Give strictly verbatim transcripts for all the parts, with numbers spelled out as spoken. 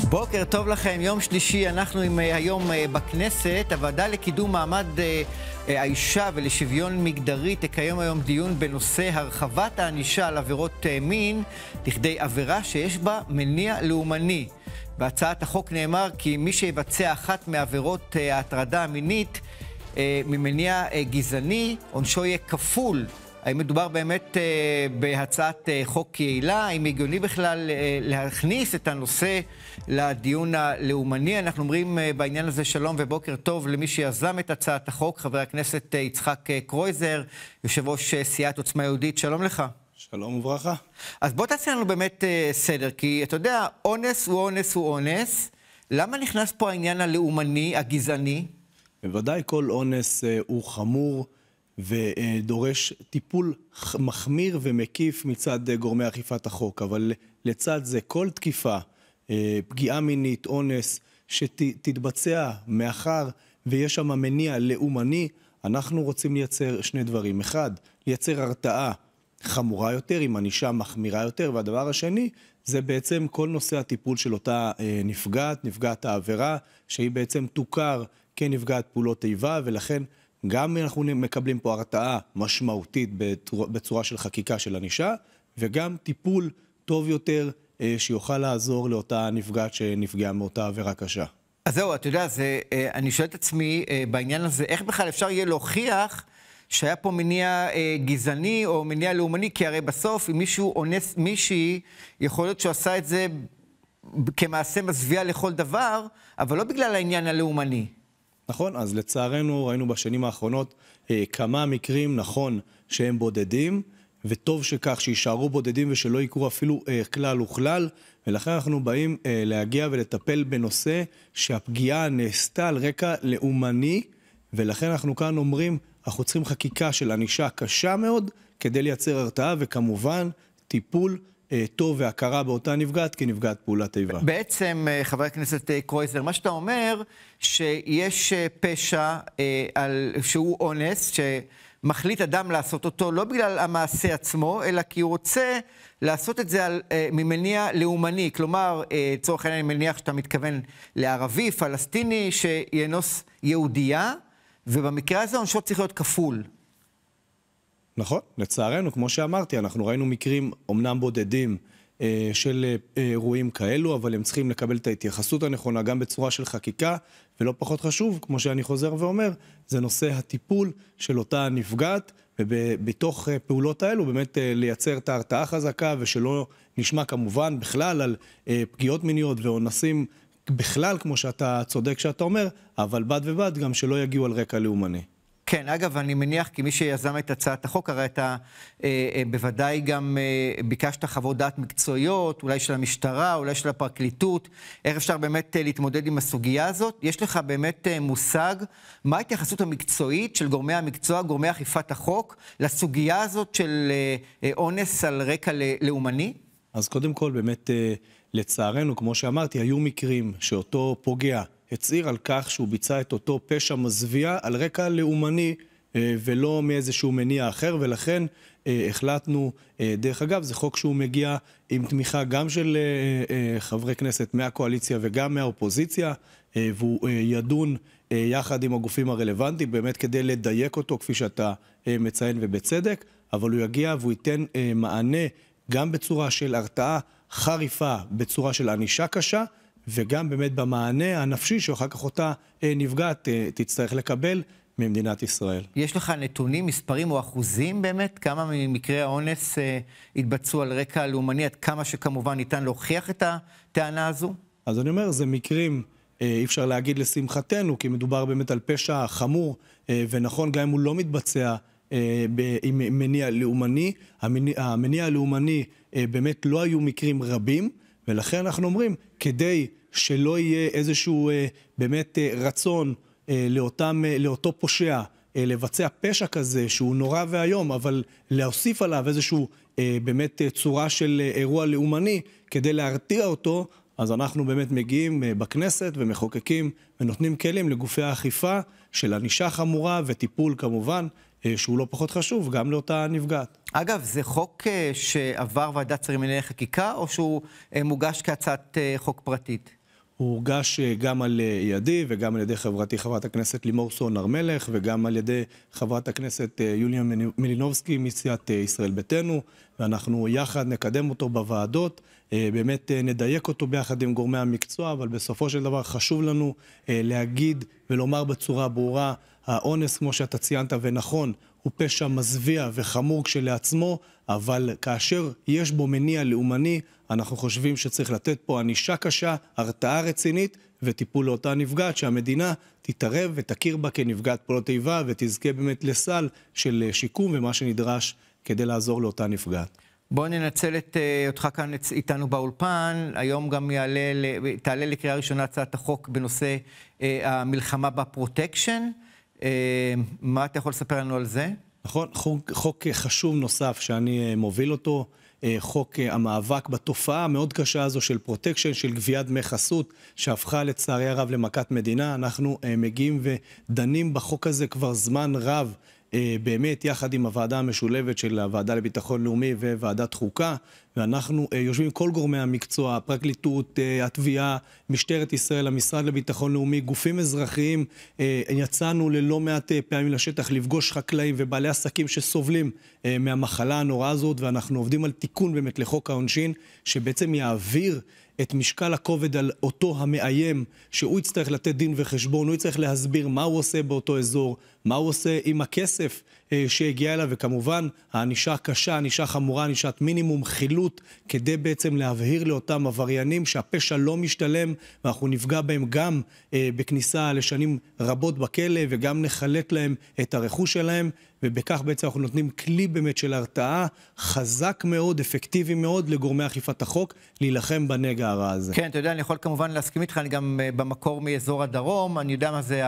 בוקר טוב לכם, יום שלישי, אנחנו עם היום בכנסת. הוועדה לקידום מעמד האישה ולשוויון מגדרי תקיים היום דיון בנושא הרחבת הענישה על עבירות מין לכדי עבירה שיש בה מניע לאומני. בהצעת החוק נאמר כי מי שיבצע אחת מעבירות ההטרדה המינית ממניע גזעני, עונשו יהיה כפול. האם מדובר באמת בהצעת חוק יעילה? האם הגיוני בכלל להכניס את הנושא לדיון הלאומני? אנחנו אומרים בעניין הזה שלום ובוקר טוב למי שיזם את הצעת החוק, חבר הכנסת יצחק קרויזר, יושב ראש סיעת עוצמה יהודית. שלום לך. שלום וברכה. אז בוא תעשה לנו באמת סדר, כי אתה יודע, אונס הוא אונס הוא אונס. למה נכנס פה העניין הלאומני, הגזעני? בוודאי כל אונס הוא חמור ודורש טיפול מחמיר ומקיף מצד גורמי אכיפת החוק, אבל לצד זה כל תקיפה, פגיעה מינית, אונס, שתתבצע מאחר ויש שם מניע לאומני, אנחנו רוצים לייצר שני דברים. אחד, לייצר הרתעה חמורה יותר, עם ענישה מחמירה יותר, והדבר השני זה בעצם כל נושא הטיפול של אותה נפגעת, נפגעת העבירה, שהיא בעצם תוכר כנפגעת פעולות איבה, ולכן גם אנחנו מקבלים פה הרתעה משמעותית בצורה של חקיקה של ענישה, וגם טיפול טוב יותר שיוכל לעזור לאותה נפגעת שנפגעה מאותה עבירה קשה. אז זהו, אתה יודע, זה, אני שואל את עצמי בעניין הזה, איך בכלל אפשר יהיה להוכיח שהיה פה מניע גזעני או מניע לאומני? כי הרי בסוף, אם מישהו אונס מישהי, יכול להיות שהוא עשה את זה כמעשה מזוויע לכל דבר, אבל לא בגלל העניין הלאומני. נכון, אז לצערנו ראינו בשנים האחרונות אה, כמה מקרים, נכון, שהם בודדים, וטוב שכך, שישארו בודדים ושלא יקרו אפילו אה, כלל וכלל, ולכן אנחנו באים אה, להגיע ולטפל בנושא שהפגיעה נעשתה על רקע לאומני, ולכן אנחנו כאן אומרים, אנחנו צריכים חקיקה של ענישה קשה מאוד, כדי לייצר הרתעה, וכמובן טיפול טוב והכרה באותה נפגעת כנפגעת פעולת איבה. בעצם, חבר הכנסת קרויזר, מה שאתה אומר, שיש פשע על, שהוא אונס, שמחליט אדם לעשות אותו, לא בגלל המעשה עצמו, אלא כי הוא רוצה לעשות את זה על, ממניע לאומני. כלומר, צורך העניין, אני מניח שאתה מתכוון לערבי, פלסטיני, שינוס יהודייה, ובמקרה הזה עונשו צריך להיות כפול. נכון, לצערנו, כמו שאמרתי, אנחנו ראינו מקרים אומנם בודדים אה, של אה, אירועים כאלו, אבל הם צריכים לקבל את ההתייחסות הנכונה גם בצורה של חקיקה, ולא פחות חשוב, כמו שאני חוזר ואומר, זה נושא הטיפול של אותה נפגעת, ובתוך אה, פעולות האלו באמת אה, לייצר את ההרתעה חזקה, ושלא נשמע כמובן בכלל על אה, פגיעות מיניות ואונסים בכלל, כמו שאתה צודק שאתה אומר, אבל בד ובד גם שלא יגיעו על רקע לאומני. כן, אגב, אני מניח, כי מי שיזם את הצעת החוק, הרי אתה אה, אה, בוודאי גם אה, ביקשת חוות דעת מקצועיות, אולי של המשטרה, אולי של הפרקליטות, איך אפשר באמת אה, להתמודד עם הסוגיה הזאת? יש לך באמת אה, מושג, מה ההתייחסות המקצועית של גורמי המקצוע, גורמי אכיפת החוק, לסוגיה הזאת של אה, אה, אונס על רקע לאומני? אז קודם כל, באמת, אה, לצערנו, כמו שאמרתי, היו מקרים שאותו פוגע, הצעיר על כך שהוא ביצע את אותו פשע מזוויע על רקע לאומני ולא מאיזשהו מניע אחר, ולכן החלטנו, דרך אגב, זה חוק שהוא מגיע עם תמיכה גם של חברי כנסת מהקואליציה וגם מהאופוזיציה, והוא ידון יחד עם הגופים הרלוונטיים, באמת כדי לדייק אותו, כפי שאתה מציין ובצדק, אבל הוא יגיע והוא ייתן מענה גם בצורה של הרתעה חריפה, בצורה של ענישה קשה, וגם באמת במענה הנפשי שאחר כך אותה נפגעת תצטרך לקבל ממדינת ישראל. יש לך נתונים, מספרים או אחוזים באמת? כמה ממקרי האונס התבצעו על רקע לאומני, עד כמה שכמובן ניתן להוכיח את הטענה הזו? אז אני אומר, זה מקרים, אי אפשר להגיד לשמחתנו, כי מדובר באמת על פשע חמור, ונכון, גם אם הוא לא מתבצע עם מניע לאומני, המניע הלאומני באמת לא היו מקרים רבים, ולכן אנחנו אומרים, כדי שלא יהיה איזשהו באמת רצון לאותם, לאותו פושע לבצע פשע כזה שהוא נורא והיום, אבל להוסיף עליו איזשהו באמת צורה של אירוע לאומני כדי להרתיע אותו, אז אנחנו באמת מגיעים בכנסת ומחוקקים ונותנים כלים לגופי האכיפה של ענישה חמורה וטיפול כמובן, שהוא לא פחות חשוב, גם לאותה נפגעת. אגב, זה חוק שעבר ועדת שרים לענייני חקיקה, או שהוא מוגש כהצעת חוק פרטית? הוא הורגש גם על ידי וגם על ידי חברתי חברת הכנסת לימור סון הר מלך וגם על ידי חברת הכנסת יוליה מלינובסקי מסיעת ישראל ביתנו, ואנחנו יחד נקדם אותו בוועדות, באמת נדייק אותו ביחד עם גורמי המקצוע, אבל בסופו של דבר חשוב לנו להגיד ולומר בצורה ברורה, האונס כמו שאתה ציינת ונכון הוא פשע מזוויע וחמור כשלעצמו, אבל כאשר יש בו מניע לאומני, אנחנו חושבים שצריך לתת פה ענישה קשה, הרתעה רצינית וטיפול לאותה נפגעת, שהמדינה תתערב ותכיר בה כנפגעת פעולות איבה ותזכה באמת לסל של שיקום ומה שנדרש כדי לעזור לאותה נפגעת. בואו ננצל את אותך כאן איתנו באולפן. היום גם יעלה, תעלה לקריאה ראשונה הצעת החוק בנושא המלחמה בפרוטקשן. מה אתה יכול לספר לנו על זה? נכון, חוק, חוק חשוב נוסף שאני מוביל אותו, חוק המאבק בתופעה המאוד קשה הזו של פרוטקשן, של גביית דמי חסות, שהפכה לצערי הרב למכת מדינה. אנחנו מגיעים ודנים בחוק הזה כבר זמן רב, באמת יחד עם הוועדה המשולבת של הוועדה לביטחון לאומי וועדת חוקה, ואנחנו יושבים כל גורמי המקצוע, הפרקליטות, התביעה, משטרת ישראל, המשרד לביטחון לאומי, גופים אזרחיים. יצאנו ללא מעט פעמים לשטח לפגוש חקלאים ובעלי עסקים שסובלים מהמחלה הנוראה הזאת, ואנחנו עובדים על תיקון באמת לחוק העונשין, שבעצם יעביר את משקל הכובד על אותו המאיים, שהוא יצטרך לתת דין וחשבון, הוא יצטרך להסביר מה הוא עושה באותו אזור, מה הוא עושה עם הכסף שהגיע אליו, וכמובן הענישה הקשה, הענישה חמורה, ענישת מינימום, חילוט, כדי בעצם להבהיר לאותם עבריינים שהפשע לא משתלם, ואנחנו נפגע בהם גם בכניסה לשנים רבות בכלא, וגם נחלט להם את הרכוש שלהם, ובכך בעצם אנחנו נותנים כלי באמת של הרתעה חזק מאוד, אפקטיבי מאוד לגורמי אכיפת החוק, להילחם בנגע הרע הזה. כן, אתה יודע, אני יכול כמובן להסכים איתך, אני גם במקור מאזור הדרום, אני יודע מה זה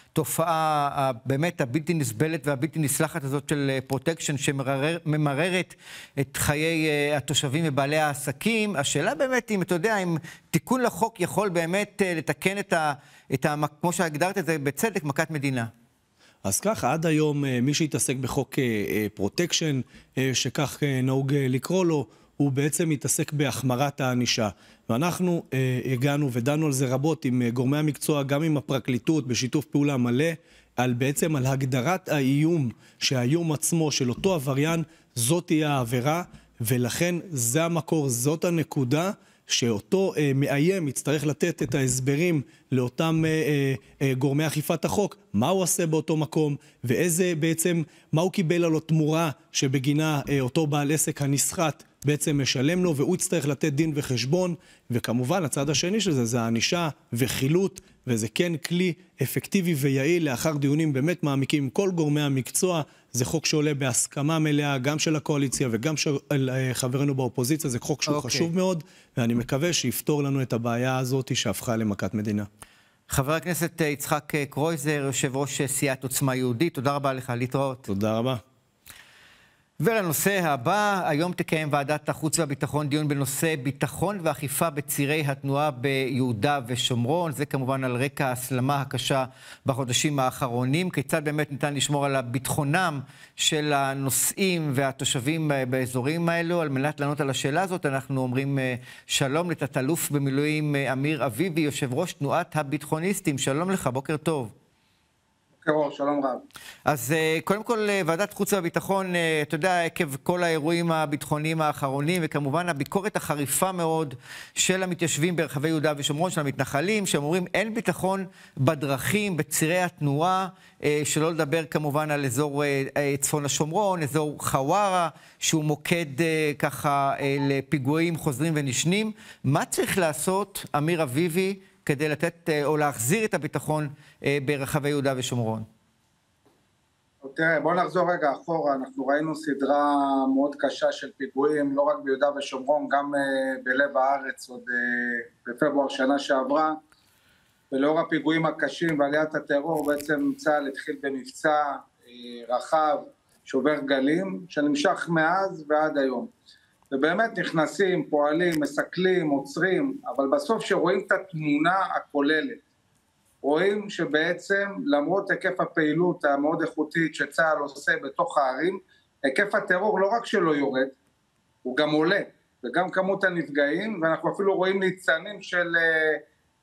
התופעה באמת הבלתי נסבלת והבלתי נסלחת הזאת של פרוטקשן, שממררת את חיי התושבים ובעלי העסקים. השאלה באמת אם, אתה יודע, אם תיקון לחוק יכול באמת לתקן את ה, את ה, כמו שהגדרת את זה בצדק, מכת מדינה. אז ככה, עד היום מי שהתעסק בחוק פרוטקשן, שכך נהוג לקרוא לו, הוא בעצם מתעסק בהחמרת הענישה. ואנחנו הגענו ודנו על זה רבות עם גורמי המקצוע, גם עם הפרקליטות, בשיתוף פעולה מלא, על בעצם על הגדרת האיום, שהאיום עצמו של אותו עבריין, זאת תהיה העבירה, ולכן זה המקור, זאת הנקודה, שאותו אה, מאיים יצטרך לתת את ההסברים לאותם אה, אה, גורמי אכיפת החוק, מה הוא עושה באותו מקום, ואיזה בעצם, מה הוא קיבל עלו תמורה שבגינה אה, אותו בעל עסק הנסחט בעצם משלם לו, והוא יצטרך לתת דין וחשבון, וכמובן הצד השני של זה, זה הענישה וחילוט, וזה כן כלי אפקטיבי ויעיל לאחר דיונים באמת מעמיקים עם כל גורמי המקצוע. זה חוק שעולה בהסכמה מלאה, גם של הקואליציה וגם של חברינו באופוזיציה, זה חוק שהוא okay. חשוב מאוד, ואני מקווה שיפתור לנו את הבעיה הזאת שהפכה למכת מדינה. חבר הכנסת יצחק קרויזר, יושב ראש סיעת עוצמה יהודית, תודה רבה לך, להתראות. תודה רבה. ולנושא הבא, היום תקיים ועדת החוץ והביטחון דיון בנושא ביטחון ואכיפה בצירי התנועה ביהודה ושומרון. זה כמובן על רקע ההסלמה הקשה בחודשים האחרונים. כיצד באמת ניתן לשמור על ביטחונם של הנוסעים והתושבים באזורים האלו? על מנת לענות על השאלה הזאת, אנחנו אומרים שלום לתת-אלוף במילואים אמיר אביבי, יושב ראש תנועת הביטחוניסטים. שלום לך, בוקר טוב. שלום רב. אז קודם כל, ועדת חוץ והביטחון, אתה יודע, עקב כל האירועים הביטחוניים האחרונים, וכמובן הביקורת החריפה מאוד של המתיישבים ברחבי יהודה ושומרון, של המתנחלים, שאומרים אין ביטחון בדרכים, בצירי התנועה, שלא לדבר כמובן על אזור צפון השומרון, אזור חווארה, שהוא מוקד ככה לפיגועים חוזרים ונשנים. מה צריך לעשות, אמיר אביבי, כדי לתת או להחזיר את הביטחון ברחבי יהודה ושומרון? תראה, בוא נחזור רגע אחורה. אנחנו ראינו סדרה מאוד קשה של פיגועים, לא רק ביהודה ושומרון, גם בלב הארץ, עוד בפברואר שנה שעברה. ולאור הפיגועים הקשים ועליית הטרור, בעצם צה"ל התחיל במבצע רחב, שובר גלים, שנמשך מאז ועד היום. ובאמת נכנסים, פועלים, מסכלים, עוצרים, אבל בסוף שרואים את התמונה הכוללת, רואים שבעצם למרות היקף הפעילות המאוד איכותית שצה"ל עושה בתוך הערים, היקף הטרור לא רק שלא יורד, הוא גם עולה, וגם כמות הנפגעים, ואנחנו אפילו רואים ניצנים של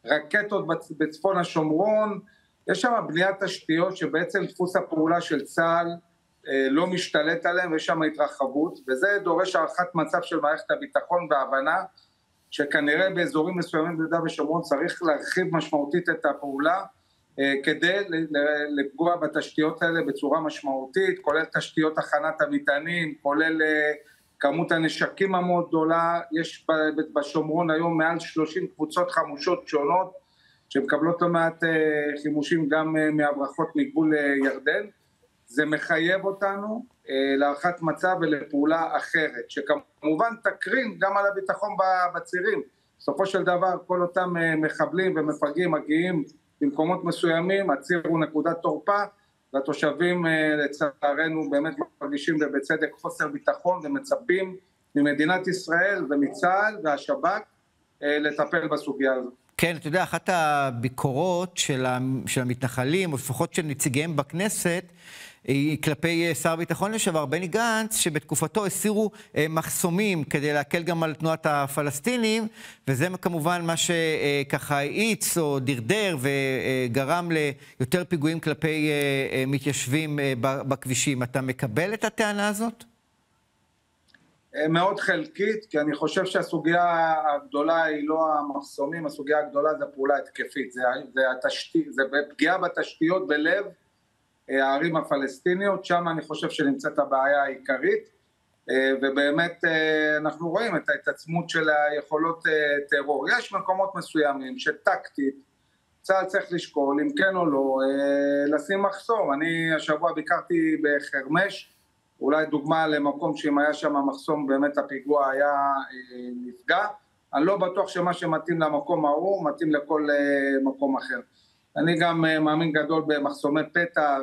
רקטות בצפון השומרון, יש שם בניית תשתיות שבעצם דפוס הפעולה של צה"ל לא משתלט עליהם, ויש שם התרחבות, וזה דורש הערכת מצב של מערכת הביטחון והבנה, שכנראה באזורים מסוימים ביהודה ושומרון צריך להרחיב משמעותית את הפעולה, כדי לפגוע בתשתיות האלה בצורה משמעותית, כולל תשתיות הכנת המטענים, כולל כמות הנשקים המאוד גדולה. יש בשומרון היום מעל שלושים קבוצות חמושות שונות, שמקבלות לא מעט חימושים גם מהברחות מגבול ירדן. זה מחייב אותנו להערכת מצב ולפעולה אחרת, שכמובן תקרין גם על הביטחון בצירים. בסופו של דבר כל אותם מחבלים ומפגעים מגיעים במקומות מסוימים, הציר הוא נקודת תורפה, והתושבים לצערנו באמת מרגישים ובצדק חוסר ביטחון, ומצפים ממדינת ישראל ומצה"ל והשב"כ לטפל בסוגיה הזאת. כן, אתה יודע, אחת הביקורות של המתנחלים, או לפחות של נציגיהם בכנסת, היא כלפי שר הביטחון לשעבר בני גנץ, שבתקופתו הסירו מחסומים כדי להקל גם על תנועת הפלסטינים, וזה כמובן מה שככה האיץ או דרדר וגרם ליותר פיגועים כלפי מתיישבים בכבישים. אתה מקבל את הטענה הזאת? מאוד חלקית, כי אני חושב שהסוגיה הגדולה היא לא המחסומים, הסוגיה הגדולה זה פעולה התקפית, זה, זה, התשתי, זה פגיעה בתשתיות בלב הערים הפלסטיניות, שם אני חושב שנמצאת הבעיה העיקרית, ובאמת אנחנו רואים את ההתעצמות של היכולות טרור. יש מקומות מסוימים שטקטית צה"ל צריך לשקול אם כן או לא לשים מחסום. אני השבוע ביקרתי בחרמש, אולי דוגמה למקום שאם היה שם מחסום באמת הפיגוע היה נפגע. אני לא בטוח שמה שמתאים למקום ההוא מתאים לכל מקום אחר. אני גם מאמין גדול במחסומי פתע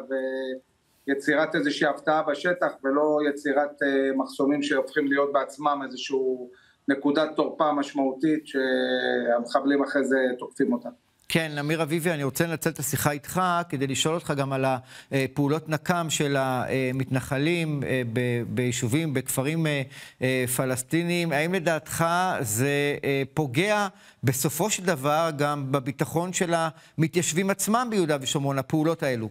ויצירת איזושהי הפתעה בשטח, ולא יצירת מחסומים שהופכים להיות בעצמם איזשהו נקודת תורפה משמעותית שהמחבלים אחרי זה תוקפים אותה. כן, אמיר אביבי, אני רוצה לנצל את השיחה איתך כדי לשאול אותך גם על הפעולות נקם של המתנחלים ביישובים, בכפרים פלסטיניים. האם לדעתך זה פוגע בסופו של דבר גם בביטחון של המתיישבים עצמם ביהודה ושומרון, הפעולות האלו?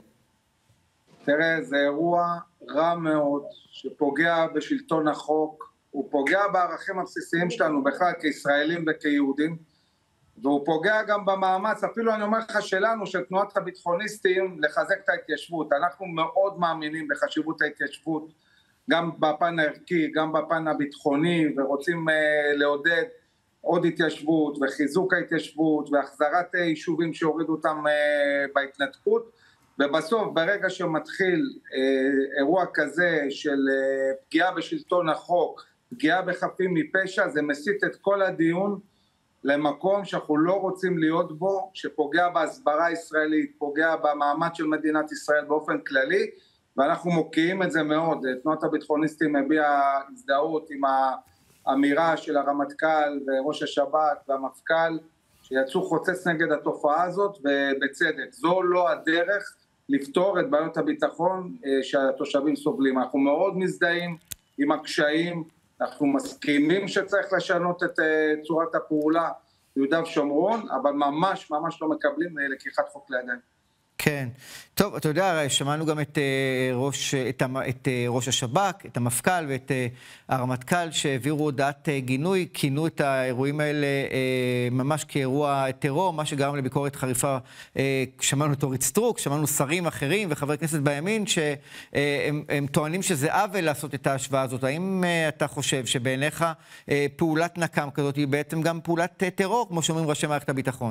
תראה, זה אירוע רע מאוד שפוגע בשלטון החוק, הוא פוגע בערכים הבסיסיים שלנו בכלל כישראלים וכיהודים, והוא פוגע גם במאמץ, אפילו אני אומר לך שלנו, של תנועת הביטחוניסטים, לחזק את ההתיישבות. אנחנו מאוד מאמינים בחשיבות ההתיישבות, גם בפן הערכי, גם בפן הביטחוני, ורוצים uh, לעודד עוד התיישבות, וחיזוק ההתיישבות, והחזרת יישובים שהורידו אותם uh, בהתנתקות, ובסוף, ברגע שמתחיל uh, אירוע כזה של uh, פגיעה בשלטון החוק, פגיעה בחפים מפשע, זה מסית את כל הדיון, למקום שאנחנו לא רוצים להיות בו, שפוגע בהסברה הישראלית, פוגע במעמד של מדינת ישראל באופן כללי, ואנחנו מוקיעים את זה מאוד. תנועת הביטחוניסטים הביעה הזדהות עם האמירה של הרמטכ"ל וראש השב"כ והמפכ"ל, שיצאו חוצץ נגד התופעה הזאת, ובצדק. זו לא הדרך לפתור את בעיות הביטחון שהתושבים סובלים. אנחנו מאוד מזדהים עם הקשיים, אנחנו מסכימים שצריך לשנות את צורת הפעולה ביהודה ושומרון, אבל ממש ממש לא מקבלים לקיחת חוק לידיים. כן. טוב, אתה יודע, שמענו גם את ראש, את, את ראש השב"כ, את המפכ"ל ואת הרמטכ"ל שהעבירו הודעת גינוי, כינו את האירועים האלה ממש כאירוע טרור, מה שגרם לביקורת חריפה. שמענו את אורית סטרוק, שמענו שרים אחרים וחברי כנסת בימין שהם הם טוענים שזה עוול לעשות את ההשוואה הזאת. האם אתה חושב שבעיניך פעולת נקם כזאת היא בעצם גם פעולת טרור, כמו שאומרים ראשי מערכת הביטחון?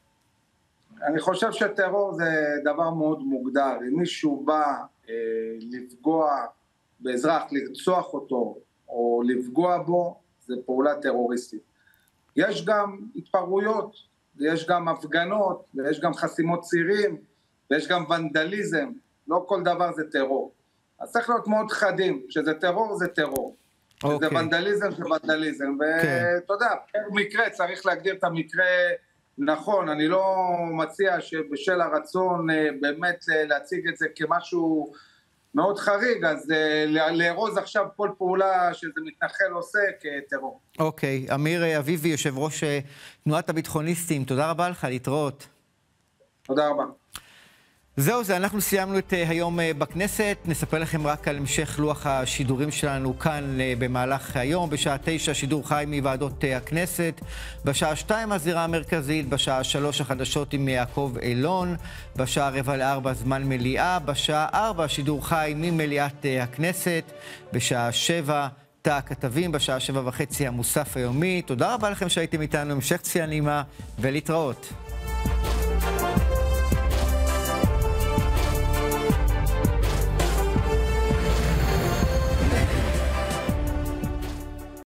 אני חושב שטרור זה דבר מאוד מוגדר. אם מישהו בא אה, לפגוע באזרח, לרצוח אותו או לפגוע בו, זה פעולה טרוריסטית. יש גם התפרעויות, יש גם הפגנות, ויש גם חסימות צירים, ויש גם ונדליזם. לא כל דבר זה טרור. אז צריך להיות מאוד חדים, שזה טרור זה טרור. Okay. שזה ונדליזם זה ונדליזם. ואתה יודע, במקרה צריך להגדיר את המקרה נכון. אני לא מציע שבשל הרצון באמת להציג את זה כמשהו מאוד חריג, אז לארוז עכשיו כל פעולה שזה מתנחל עושה כטרור. אוקיי, אמיר אביבי, יושב ראש תנועת הביטחוניסטים, תודה רבה לך, להתראות. תודה רבה. זהו זה, אנחנו סיימנו את היום בכנסת, נספר לכם רק על המשך לוח השידורים שלנו כאן במהלך היום, בשעה תשע שידור חי מוועדות הכנסת, בשעה שתיים הזירה המרכזית, בשעה שלוש החדשות עם יעקב אילון, בשעה רבע לארבע זמן מליאה, בשעה ארבע שידור חי ממליאת הכנסת, בשעה שבע תא הכתבים, בשעה שבע וחצי המוסף היומי. תודה רבה לכם שהייתם איתנו, המשך צפייה נעימה ולהתראות.